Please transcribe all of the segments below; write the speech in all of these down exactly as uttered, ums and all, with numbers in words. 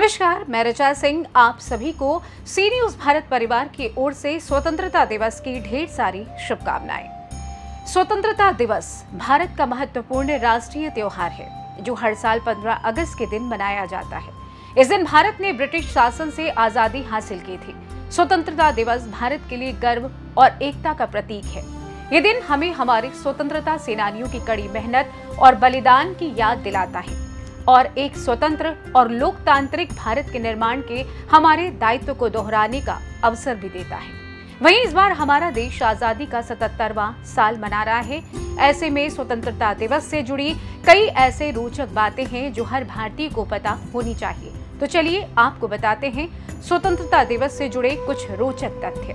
नमस्कार, मैं ऋचा सिंह आप सभी को सी न्यूज भारत परिवार की ओर से स्वतंत्रता दिवस की ढेर सारी शुभकामनाएं। स्वतंत्रता दिवस भारत का महत्वपूर्ण राष्ट्रीय त्योहार है जो हर साल पंद्रह अगस्त के दिन मनाया जाता है। इस दिन भारत ने ब्रिटिश शासन से आजादी हासिल की थी। स्वतंत्रता दिवस भारत के लिए गर्व और एकता का प्रतीक है। ये दिन हमें हमारे स्वतंत्रता सेनानियों की कड़ी मेहनत और बलिदान की याद दिलाता है और एक स्वतंत्र और लोकतांत्रिक भारत के निर्माण के हमारे दायित्व को दोहराने का अवसर भी देता है। वहीं इस बार हमारा देश आजादी का सतहत्तरवां साल मना रहा है। ऐसे में स्वतंत्रता दिवस से जुड़ी कई ऐसे रोचक बातें हैं जो हर भारतीय को पता होनी चाहिए। तो चलिए आपको बताते हैं स्वतंत्रता दिवस से जुड़े कुछ रोचक तथ्य।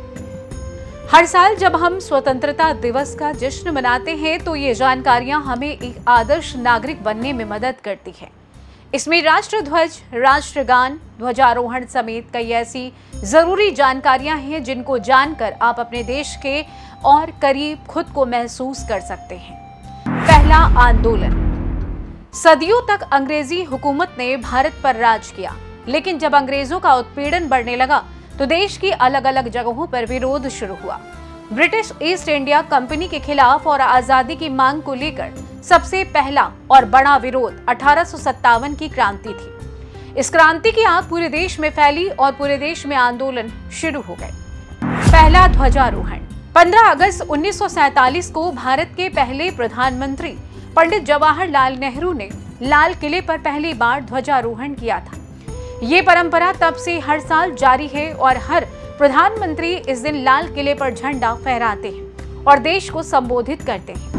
हर साल जब हम स्वतंत्रता दिवस का जश्न मनाते हैं तो ये जानकारियां हमें एक आदर्श नागरिक बनने में मदद करती हैं। इसमें राष्ट्र ध्वज, राष्ट्रगान, ध्वजारोहण समेत कई ऐसी जरूरी जानकारियां हैं जिनको जानकर आप अपने देश के और करीब खुद को महसूस कर सकते हैं। पहला आंदोलन। सदियों तक अंग्रेजी हुकूमत ने भारत पर राज किया, लेकिन जब अंग्रेजों का उत्पीड़न बढ़ने लगा तो देश की अलग अलग जगहों पर विरोध शुरू हुआ। ब्रिटिश ईस्ट इंडिया कंपनी के खिलाफ और आजादी की मांग को लेकर सबसे पहला और बड़ा विरोध अठारह सौ सत्तावन की क्रांति थी। इस क्रांति की आग पूरे देश में फैली और पूरे देश में आंदोलन शुरू हो गए। पहला ध्वजारोहण। पंद्रह अगस्त उन्नीस सौ सैतालीस को भारत के पहले प्रधानमंत्री पंडित जवाहरलाल नेहरू ने लाल किले पर पहली बार ध्वजारोहण किया था। ये परंपरा तब से हर साल जारी है और हर प्रधानमंत्री इस दिन लाल किले पर झंडा फहराते हैं और देश को संबोधित करते हैं।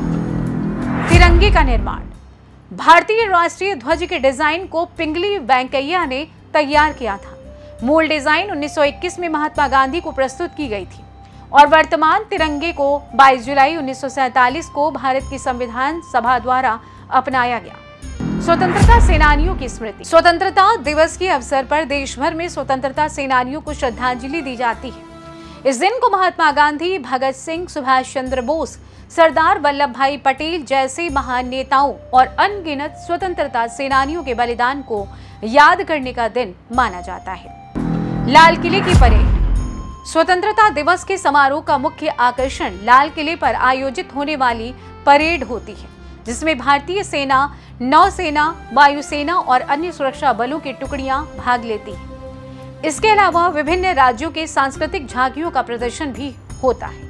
तिरंगे का निर्माण। भारतीय राष्ट्रीय ध्वज के डिजाइन को पिंगली वेंकैया ने तैयार किया था। मूल डिजाइन उन्नीस सौ इक्कीस में महात्मा गांधी को प्रस्तुत की गई थी और वर्तमान तिरंगे को बाईस जुलाई उन्नीस सौ सैतालीस को भारत की संविधान सभा द्वारा अपनाया गया। स्वतंत्रता सेनानियों की स्मृति। स्वतंत्रता दिवस के अवसर पर देश भर में स्वतंत्रता सेनानियों को श्रद्धांजलि दी जाती है। इस दिन को महात्मा गांधी, भगत सिंह, सुभाष चंद्र बोस, सरदार वल्लभ भाई पटेल जैसे महान नेताओं और अनगिनत स्वतंत्रता सेनानियों के बलिदान को याद करने का दिन माना जाता है। लाल किले की परेड। स्वतंत्रता दिवस के समारोह का मुख्य आकर्षण लाल किले पर आयोजित होने वाली परेड होती है, जिसमें भारतीय सेना, नौसेना, वायुसेना और अन्य सुरक्षा बलों की टुकड़ियां भाग लेती हैं। इसके अलावा विभिन्न राज्यों के सांस्कृतिक झांकियों का प्रदर्शन भी होता है।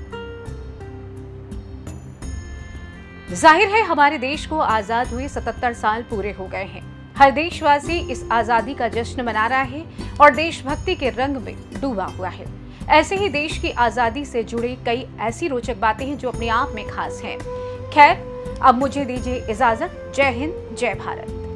जाहिर है हमारे देश को आजाद हुए सतहत्तर साल पूरे हो गए हैं। हर देशवासी इस आजादी का जश्न मना रहा है और देशभक्ति के रंग में डूबा हुआ है। ऐसे ही देश की आजादी से जुड़ी कई ऐसी रोचक बातें हैं जो अपने आप में खास हैं। खैर, अब मुझे दीजिए इजाजत। जय हिंद, जय भारत।